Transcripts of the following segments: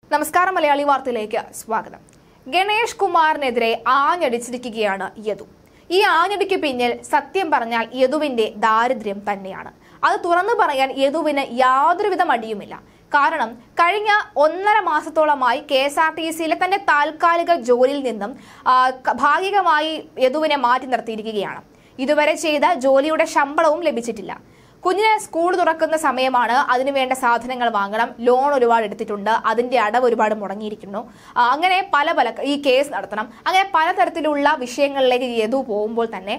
നമസ്കാരം മലയാളി വാർത്തയിലേക്ക് സ്വാഗതം. ഗണേഷ് കുമാറിനെതിരെ ആഞ്ഞടിച്ചിരിക്കുകയാണ് യദു. ഈ ആഞ്ഞടിക്ക് പിന്നിൽ സത്യം പറഞ്ഞാൽ യദുവിന്റെ ദാരിദ്ര്യം തന്നെയാണ്. അത് തുറന്നു പറയാൻ യദുവിന് യാതൊരുവിധ മടിയുമില്ല. കാരണം കഴിഞ്ഞ 1.5 മാസത്തോളമായി KSRTCയിലെ തന്റെ താൽക്കാലിക ജോലിയിൽ നിന്നും ഭാഗികമായി യദുവിനെ മാറ്റി നിർത്തിയിരിക്കുകയാണ്. ഇതുവരെ ചെയ്ത ജോലിയുടെ ശമ്പളവും ലഭിച്ചിട്ടില്ല. കുഞ്ഞിന് സ്കൂൾ തുറക്കുന്ന സമയമാണ്, അതിനുവേണ്ട സാധനങ്ങൾ വാങ്ങണം, ലോൺ ഒരുപാട് എടുത്തിട്ടുണ്ട്, അതിന്റെ അടവ് ഒരുപാട് മുടങ്ങിയിരിക്കുന്നു, അങ്ങനെ പല ഈ കേസ് നടത്തണം, അങ്ങനെ പലതരത്തിലുള്ള വിഷയങ്ങളിലേക്ക് യദു പോകുമ്പോൾ തന്നെ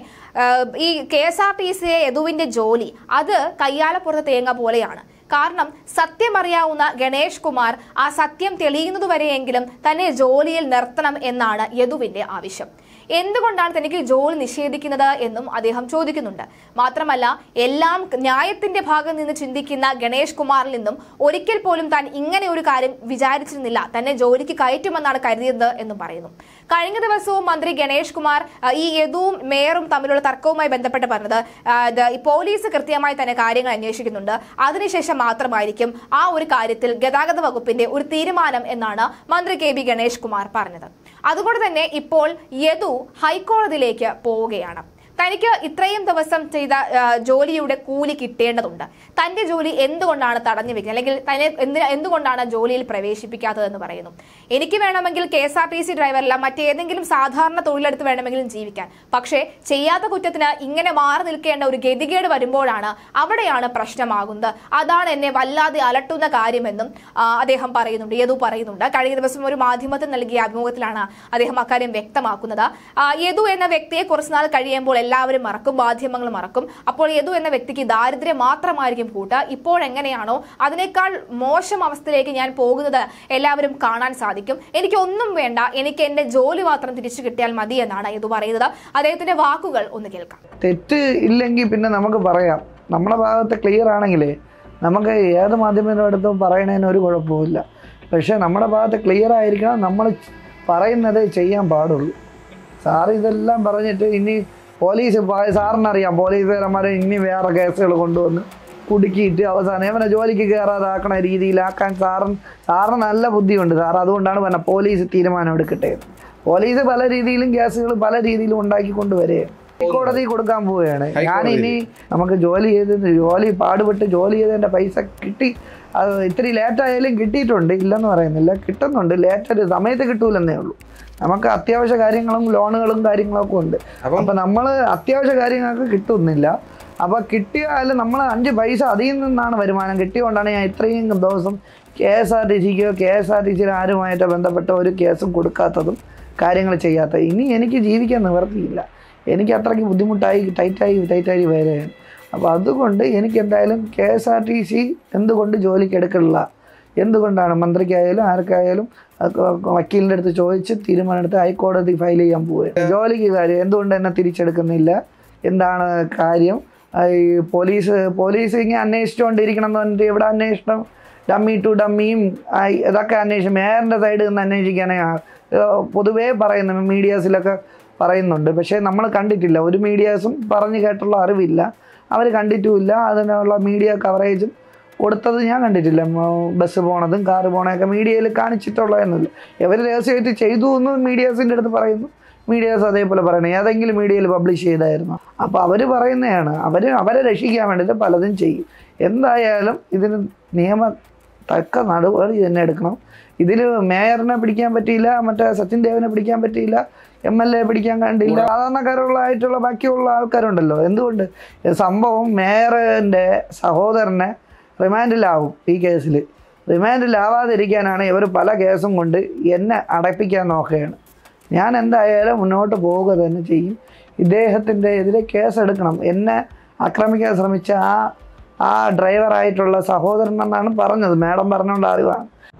ഈ KSRTCയിലെ യദുവിന്റെ ജോലി അത് കയ്യാലപ്പുറത്ത് തേങ്ങ പോലെയാണ്. കാരണം സത്യം അറിയാവുന്ന ഗണേഷ് കുമാർ ആ സത്യം തെളിയുന്നതുവരെയെങ്കിലും തന്നെ ജോലിയിൽ നിർത്തണം എന്നാണ് യദുവിന്റെ ആവശ്യം. എന്തുകൊണ്ടാണ് തനിക്ക് ജോലി നിഷേധിക്കുന്നത് എന്നും അദ്ദേഹം ചോദിക്കുന്നുണ്ട്. മാത്രമല്ല, എല്ലാം ന്യായത്തിന്റെ ഭാഗത്ത് നിന്ന് ചിന്തിക്കുന്ന ഗണേഷ് കുമാറിൽ നിന്നും ഒരിക്കൽ പോലും താൻ ഇങ്ങനെ ഒരു കാര്യം വിചാരിച്ചിരുന്നില്ല, തന്നെ ജോലിക്ക് കയറ്റുമെന്നാണ് കരുതിയത് എന്നും പറയുന്നു. കഴിഞ്ഞ ദിവസവും മന്ത്രി ഗണേഷ് കുമാർ ഈ യദുവും മേയറും തമ്മിലുള്ള തർക്കവുമായി ബന്ധപ്പെട്ട് പറഞ്ഞത് പോലീസ് കൃത്യമായി തന്നെ കാര്യങ്ങൾ അന്വേഷിക്കുന്നുണ്ട്, അതിനുശേഷം മാത്രമായിരിക്കും ആ ഒരു കാര്യത്തിൽ ഗതാഗത വകുപ്പിന്റെ ഒരു തീരുമാനം എന്നാണ് മന്ത്രി KB ഗണേഷ് കുമാർ പറഞ്ഞത്. അതുകൊണ്ട് തന്നെ ഇപ്പോൾ യദു ഹൈക്കോടതിയിലേക്ക് പോവുകയാണ്. തനിക്ക് ഇത്രയും ദിവസം ചെയ്ത ജോലിയുടെ കൂലി കിട്ടേണ്ടതുണ്ട്. തന്റെ ജോലി എന്തുകൊണ്ടാണ് തടഞ്ഞു വെക്കുന്നത്, അല്ലെങ്കിൽ തന്നെ എന്തുകൊണ്ടാണ് ജോലിയിൽ പ്രവേശിപ്പിക്കാത്തതെന്ന് പറയുന്നു. എനിക്ക് വേണമെങ്കിൽ KSRTC ഡ്രൈവറല്ല, മറ്റേതെങ്കിലും സാധാരണ തൊഴിലെടുത്ത് വേണമെങ്കിലും ജീവിക്കാൻ. പക്ഷേ ചെയ്യാത്ത കുറ്റത്തിന് ഇങ്ങനെ മാറി നിൽക്കേണ്ട ഒരു ഗതികേട് വരുമ്പോഴാണ് അവിടെയാണ് പ്രശ്നമാകുന്നത്. അതാണ് എന്നെ വല്ലാതെ അലട്ടുന്ന കാര്യമെന്നും അദ്ദേഹം പറയുന്നുണ്ട്, യദു പറയുന്നുണ്ട്. കഴിഞ്ഞ ദിവസം ഒരു മാധ്യമത്തിൽ നൽകിയ അഭിമുഖത്തിലാണ് അദ്ദേഹം അക്കാര്യം വ്യക്തമാക്കുന്നത്. യദു എന്ന വ്യക്തിയെ കുറച്ചുനാൾ കഴിയുമ്പോൾ എല്ലാവരും മറക്കും, മാധ്യമങ്ങൾ മറക്കും. അപ്പോൾ യദു എന്ന വ്യക്തിക്ക് ദാരിദ്ര്യം മാത്രമായിരിക്കും കൂട്ട്. ഇപ്പോഴെങ്ങനെയാണോ അതിനേക്കാൾ മോശം അവസ്ഥയിലേക്ക് ഞാൻ പോകുന്നത് എല്ലാവരും കാണാൻ സാധിക്കും. എനിക്ക് ഒന്നും വേണ്ട, എനിക്ക് എന്റെ ജോലി മാത്രം തിരിച്ചു കിട്ടിയാൽ മതി എന്നാണ് യദു പറയുന്നത്. അദ്ദേഹത്തിന്റെ വാക്കുകൾ ഒന്ന് കേൾക്കാം. തെറ്റ് ഇല്ലെങ്കിൽ പിന്നെ നമുക്ക് പറയാം. നമ്മുടെ ഭാഗത്ത് ക്ലിയർ ആണെങ്കിലേ നമുക്ക് ഏത് മാധ്യമത്തിൻ്റെ അടുത്തും പറയണതിന് ഒരു കുഴപ്പമില്ല. പക്ഷേ നമ്മുടെ ഭാഗത്ത് ക്ലിയർ ആയിരിക്കണം, നമ്മൾ പറയുന്നത് ചെയ്യാൻ പാടുള്ളൂ. സാറ് ഇതെല്ലാം പറഞ്ഞിട്ട് ഇനി പോലീസ് സാറിനറിയാം, പോലീസുകാരന്മാർ ഇനി വേറെ കേസുകൾ കൊണ്ടുവന്ന് കുടുക്കിയിട്ട് അവസാനം ഇവനെ ജോലിക്ക് കയറാതാക്കണ രീതിയിലാക്കാൻ സാറിന് നല്ല ബുദ്ധിയുണ്ട്. സാർ അതുകൊണ്ടാണ് പറഞ്ഞത് പോലീസ് തീരുമാനം എടുക്കട്ടെ. പോലീസ് പല രീതിയിലും കേസുകൾ പല രീതിയിലും ഉണ്ടാക്കിക്കൊണ്ടുവരികയാണ്. ഹൈക്കോടതി കൊടുക്കാൻ പോവുകയാണ്. ഞാനിനി നമുക്ക് ജോലി പാടുപെട്ട് ജോലി ചെയ്തതിൻ്റെ പൈസ കിട്ടി. അത് ഇത്തിരി ലേറ്റായാലും കിട്ടിയിട്ടുണ്ട്, ഇല്ലെന്ന് പറയുന്നില്ല, കിട്ടുന്നുണ്ട്. ലേറ്റായിട്ട് സമയത്ത് കിട്ടൂലെന്നേ ഉള്ളൂ. നമുക്ക് അത്യാവശ്യ കാര്യങ്ങളും ലോണുകളും കാര്യങ്ങളൊക്കെ ഉണ്ട്. അപ്പം നമ്മൾ അത്യാവശ്യ കാര്യങ്ങൾക്ക് കിട്ടുന്നില്ല. അപ്പോൾ കിട്ടിയാലും നമ്മൾ 5 പൈസ അതിൽ നിന്നാണ് വരുമാനം. കിട്ടിയതുകൊണ്ടാണ് ഞാൻ ഇത്രയും ദിവസം KSRTCയിലെ ആരുമായിട്ട് ബന്ധപ്പെട്ട ഒരു കേസും കൊടുക്കാത്തതും കാര്യങ്ങൾ ചെയ്യാത്തത്. ഇനി എനിക്ക് ജീവിക്കാൻ നിവർത്തിയില്ല. എനിക്ക് അത്രയ്ക്ക് ബുദ്ധിമുട്ടായി ടൈറ്റായി വരികയാണ്. അപ്പോൾ അതുകൊണ്ട് എനിക്ക് എന്തായാലും KSRTC എന്തുകൊണ്ട് ജോലിക്ക് എടുക്കില്ല, എന്തുകൊണ്ടാണ് മന്ത്രിക്കായാലും ആർക്കായാലും വക്കീലിൻ്റെ അടുത്ത് ചോദിച്ച് തീരുമാനമെടുത്ത് ഹൈക്കോടതി ഫയൽ ചെയ്യാൻ പോവുക. ജോലിക്ക് കാര്യം എന്തുകൊണ്ട് എന്നെ തിരിച്ചെടുക്കുന്നില്ല, എന്താണ് കാര്യം? ഈ പോലീസ് ഇങ്ങനെ അന്വേഷിച്ചുകൊണ്ടിരിക്കണം എന്ന് പറഞ്ഞിട്ട് ഇവിടെ അന്വേഷണം ഡമ്മി ടു ഡമ്മിയും ഇതൊക്കെ അന്വേഷിക്കും. മേയറിൻ്റെ സൈഡിൽ നിന്ന് അന്വേഷിക്കാനേ പൊതുവേ പറയുന്നു, മീഡിയാസിലൊക്കെ പറയുന്നുണ്ട്. പക്ഷേ നമ്മൾ കണ്ടിട്ടില്ല, ഒരു മീഡിയാസും പറഞ്ഞു കേട്ടുള്ള അറിവില്ല, അവർ കണ്ടിട്ടുമില്ല. അതിനുള്ള മീഡിയ കവറേജും കൊടുത്തത് ഞാൻ കണ്ടിട്ടില്ല. ബസ് പോണതും കാറ് പോണതൊക്കെ മീഡിയയിൽ കാണിച്ചിട്ടുള്ളതെന്നില്ല. ഇവർ രഹസ്യമായിട്ട് ചെയ്തു എന്ന് മീഡിയാസിൻ്റെ അടുത്ത് പറയുന്നു, മീഡിയാസ് അതേപോലെ പറയണേ ഏതെങ്കിലും മീഡിയയിൽ പബ്ലിഷ് ചെയ്തായിരുന്നു. അപ്പോൾ അവർ പറയുന്നതാണ്, അവരെ രക്ഷിക്കാൻ വേണ്ടിയിട്ട് പലതും ചെയ്യും. എന്തായാലും ഇതിന് തക്ക നടപടി തന്നെ എടുക്കണം. ഇതിൽ മേയറിനെ പിടിക്കാൻ പറ്റിയില്ല, മറ്റേ സച്ചിൻ ദേവിനെ പിടിക്കാൻ പറ്റിയില്ല, MLA പിടിക്കാൻ കണ്ടില്ല, സാധാരണക്കാരുള്ളതായിട്ടുള്ള ബാക്കിയുള്ള ആൾക്കാരുണ്ടല്ലോ. എന്തുകൊണ്ട് സംഭവം മേയറിൻ്റെ സഹോദരനെ റിമാൻഡിലാവും. ഈ കേസിൽ റിമാൻഡിലാവാതിരിക്കാനാണ് ഇവർ പല കേസും കൊണ്ട് എന്നെ അടപ്പിക്കാൻ നോക്കുകയാണ്. ഞാൻ എന്തായാലും മുന്നോട്ട് പോവുക തന്നെ ചെയ്യും. ഇദ്ദേഹത്തിൻ്റെ എതിരെ കേസെടുക്കണം. എന്നെ ആക്രമിക്കാൻ ശ്രമിച്ച ആ ഡ്രൈവറായിട്ടുള്ള സഹോദരൻ എന്നാണ് പറഞ്ഞത്, മാഡം പറഞ്ഞുകൊണ്ട് അറിവാണ്.